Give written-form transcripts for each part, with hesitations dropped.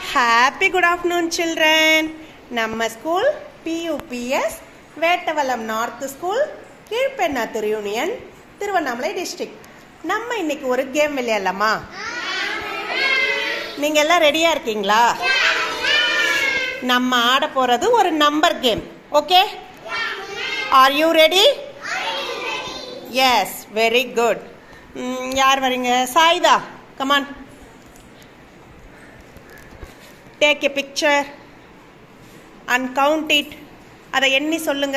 Happy good afternoon children. நம்ம school PUPS Vettavalam north school Kilpennathur union Tiruvannamalai district. நம்ம இன்னைக்கு ஒரு கேம் விளையாடலாமா? நீங்க எல்லாம் ரெடியா இருக்கீங்களா? நம்ம ஆட போறது ஒரு number game. Okay? Are you ready? Yes, very good. யார் வரீங்க? Sayida, come on. Take a picture and count it. அதை எண்ணி சொல்லுங்க.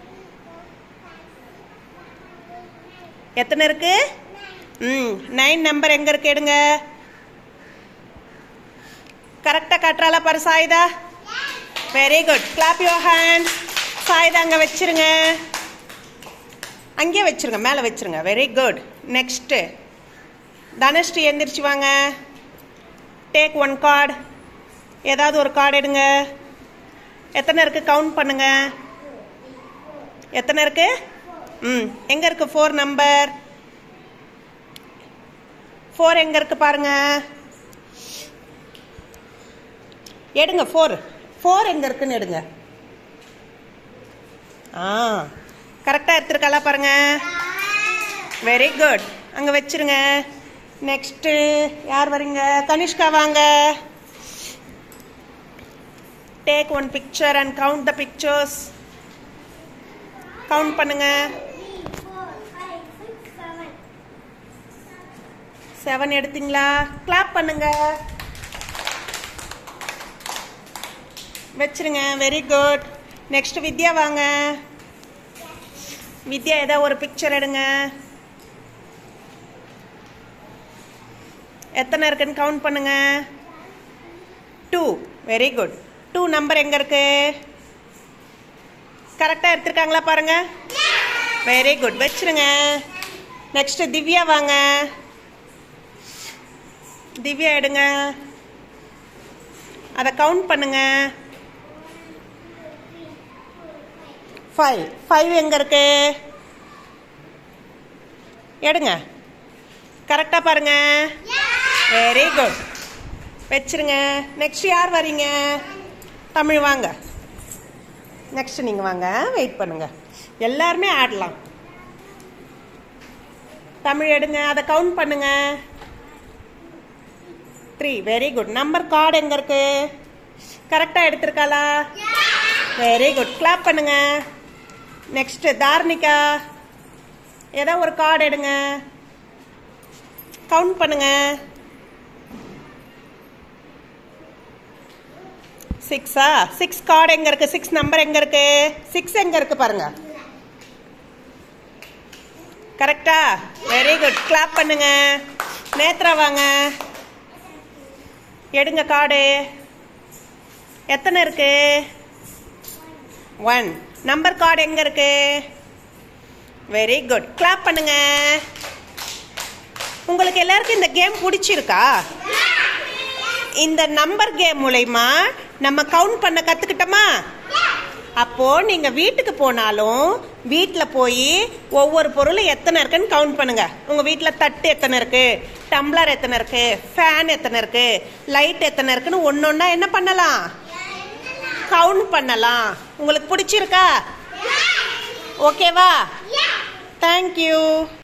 எத்தனை இருக்கு? 9 நம்பர் எங்க இருக்கு எடுங்க. கரெக்டா காட்டுறாளா பாரு Sayitha. Very good. Clap your hand. Sayitha அங்க வச்சிருங்க. அங்கே வச்சிருங்க, மேலே வச்சிருங்க. Very good. நெக்ஸ்ட் தனுஷ்ரீ எந்திரிச்சு வாங்க. Take one card. ஏதாவது ஒரு கார்டு எடுங்க. எத்தனை இருக்கு கவுண்ட் பண்ணுங்க. எத்தனை இருக்கு? எங்க இருக்கு 4 நம்பர்? 4 எங்க இருக்கு பாருங்க. எடுங்க 4 எங்க இருக்குன்னு எடுங்க. கரெக்டா எடுத்துருக்காளா பாருங்க. Very good. அங்க வச்சிருங்க. நெக்ஸ்ட் யார் வரீங்க? கனிஷ்கா வாங்க. Take one picture and count the pictures. Count பண்ணுங்க. 3, 4, 5, 6, 7. 7 எடுத்தீங்களா? கிளாப் பண்ணுங்க. வச்சிருங்க. Very good. நெக்ஸ்ட் வித்யா வாங்க. வித்யா ஏதாவது ஒரு பிக்சர் எடுங்க. எத்தனை இருக்குன்னு கவுண்ட் பண்ணுங்க. 2. Very good. 2 நம்பர் எங்க இருக்கு? கரெக்டா எடுத்திருக்காங்களா பாருங்க. Very good. வச்சிருங்க. நெக்ஸ்ட் திவ்யா வாங்க. திவ்யா எடுங்க. அதை கவுண்ட் பண்ணுங்க. 5 எங்க இருக்கு? எடுங்க. கரெக்டா பாருங்க. Very good. வச்சிருங்க. நெக்ஸ்ட் யார் வரீங்க? தமிழ் வாங்க. நெக்ஸ்ட் நீங்க வாங்க. வெயிட் பண்ணுங்க. எல்லாருமே ஆடலாம். தமிழ் எடுங்க. அதை கவுண்ட் பண்ணுங்க. 3. Very good. நம்பர் கார்டு எங்க இருக்கு? கரெக்டா எடுத்திருக்காளா? Very good. கிளாப் பண்ணுங்க. நெக்ஸ்ட் தார்னிகா ஏதாவது ஒரு கார்டு எடுங்க. கவுண்ட் பண்ணுங்க. 6 கார்டு எங்க இருக்கு? 6 நம்பர் எங்க இருக்கு? 6 எங்க இருக்கு பாருங்க. கரெக்டா? Very good. கிளாப் பண்ணுங்க. நேத்ரா வாங்க. எடுங்க கார்டு. எத்தனை இருக்கு? 1 நம்பர் கார்டு எங்க இருக்கு? Very good. கிளாப் பண்ணுங்க. உங்களுக்கு எல்லாருக்கும் இந்த கேம் பிடிச்சிருக்கா? இந்த நம்பர் கேம் மூலமா நம்ம கவுண்ட் பண்ண கத்துக்கிட்டோமா? அப்போ நீங்க வீட்டுக்கு போனாலும் வீட்டுல போய் ஒவ்வொரு பொருளும் எத்தனை இருக்குன்னு கவுண்ட் பண்ணுங்க. உங்க வீட்டுல தட்டு எத்தனை இருக்கு, டம்ளர் எத்தனை இருக்கு, ஃபேன் எத்தனை இருக்கு, லைட் எத்தனை இருக்குன்னு ஒன்னொன்னா என்ன பண்ணலாம்? கவுண்ட் பண்ணலாம். உங்களுக்கு பிடிச்சிருக்கா? ஓகேவா? தேங்க்யூ.